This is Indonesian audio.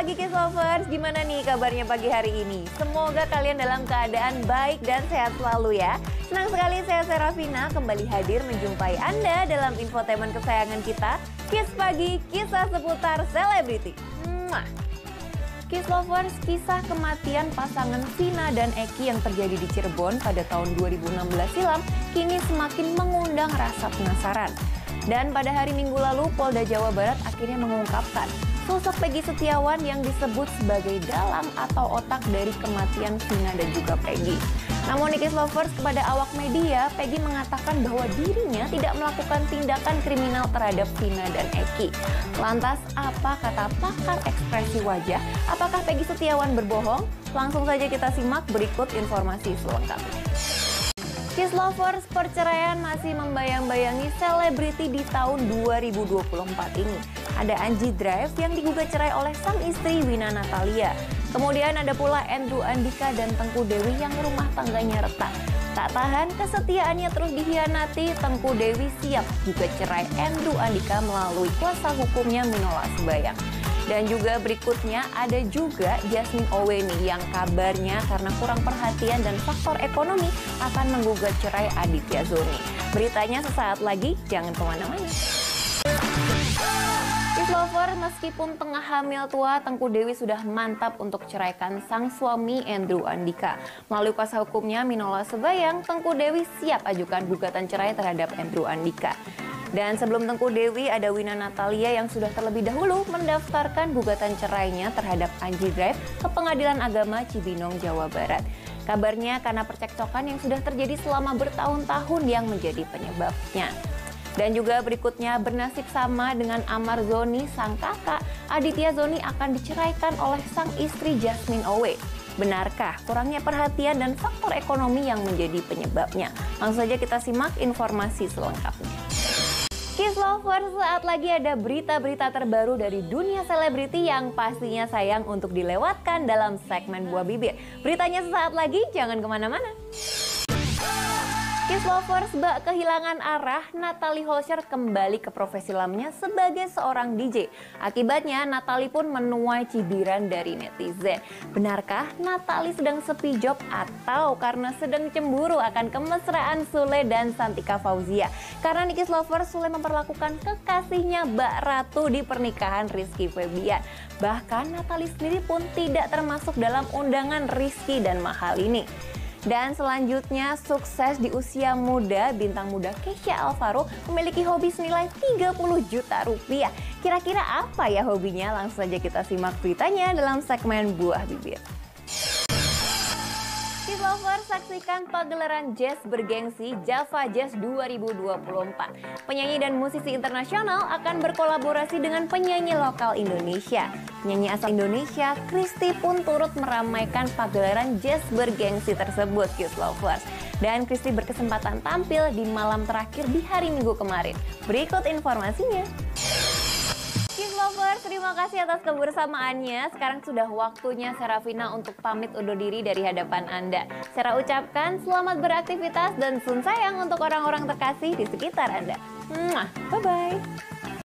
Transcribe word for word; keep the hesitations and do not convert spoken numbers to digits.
pagi Kiss Lovers, gimana nih kabarnya pagi hari ini? Semoga kalian dalam keadaan baik dan sehat selalu ya. Senang sekali saya Serafina kembali hadir menjumpai Anda dalam infotainment kesayangan kita, Kiss Pagi, kisah seputar selebriti. Mwah. Kiss Lovers, kisah kematian pasangan Vina dan Eki yang terjadi di Cirebon pada tahun dua ribu enam belas silam kini semakin mengundang rasa penasaran. Dan pada hari Minggu lalu, Polda Jawa Barat akhirnya mengungkapkan sosok Peggy Setiawan yang disebut sebagai dalang atau otak dari kematian Vina dan juga Peggy. Namun Kiss Lovers, kepada awak media, Peggy mengatakan bahwa dirinya tidak melakukan tindakan kriminal terhadap Vina dan Eki. Lantas apa kata pakar ekspresi wajah? Apakah Peggy Setiawan berbohong? Langsung saja kita simak berikut informasi selengkapnya. Kiss Lovers, perceraian masih membayang-bayangi selebriti di tahun dua ribu dua puluh empat ini. Ada Angie Drive yang digugat cerai oleh sang istri Wina Natalia. Kemudian ada pula Andrew Andika dan Tengku Dewi yang rumah tangganya retak. Tak tahan kesetiaannya terus dihianati, Tengku Dewi siap gugat cerai Andrew Andika melalui kuasa hukumnya Minola Sebayang. Dan juga berikutnya ada juga Jasmine Owe nih yang kabarnya karena kurang perhatian dan faktor ekonomi akan menggugat cerai Aditya Zoni. Beritanya sesaat lagi, jangan kemana-mana. Kiss Lover, meskipun tengah hamil tua, Tengku Dewi sudah mantap untuk ceraikan sang suami Andrew Andika. Melalui kuasa hukumnya Minola Sebayang, Tengku Dewi siap ajukan gugatan cerai terhadap Andrew Andika. Dan sebelum Tengku Dewi, ada Wina Natalia yang sudah terlebih dahulu mendaftarkan gugatan cerainya terhadap Angie Drive ke Pengadilan Agama Cibinong, Jawa Barat. Kabarnya karena percekcokan yang sudah terjadi selama bertahun-tahun yang menjadi penyebabnya. Dan juga berikutnya bernasib sama dengan Amar Zoni, sang kakak, Aditya Zoni akan diceraikan oleh sang istri Jasmine Owe. Benarkah kurangnya perhatian dan faktor ekonomi yang menjadi penyebabnya? Langsung saja kita simak informasi selengkapnya. Kiss Lovers, saat lagi ada berita-berita terbaru dari dunia selebriti yang pastinya sayang untuk dilewatkan dalam segmen Buah Bibir. Beritanya sesaat lagi, jangan kemana-mana. Kiss Lovers, bak kehilangan arah, Natalie Holscher kembali ke profesi lamanya sebagai seorang D J. Akibatnya, Natalie pun menuai cibiran dari netizen. Benarkah Natalie sedang sepi job atau karena sedang cemburu akan kemesraan Sule dan Santika Fauzia? Karena Kiss Lovers, Sule memperlakukan kekasihnya Mbak Ratu di pernikahan Rizky Febian. Bahkan Natalie sendiri pun tidak termasuk dalam undangan Rizky dan Mahal ini. Dan selanjutnya, sukses di usia muda, bintang muda Kesha Alvaro memiliki hobi senilai tiga puluh juta rupiah. Kira-kira apa ya hobinya? Langsung saja kita simak beritanya dalam segmen Buah Bibir. Kiss Lovers, saksikan pagelaran jazz bergengsi Java Jazz dua ribu dua puluh empat. Penyanyi dan musisi internasional akan berkolaborasi dengan penyanyi lokal Indonesia. Penyanyi asal Indonesia, Christy pun turut meramaikan pagelaran jazz bergengsi tersebut, Kiss Lovers. Dan Christy berkesempatan tampil di malam terakhir di hari Minggu kemarin. Berikut informasinya. Kiss Lovers, terima kasih atas kebersamaannya. Sekarang sudah waktunya Serafina untuk pamit undur diri dari hadapan Anda. Saya ucapkan selamat beraktivitas dan sun sayang untuk orang-orang terkasih di sekitar Anda. Bye-bye.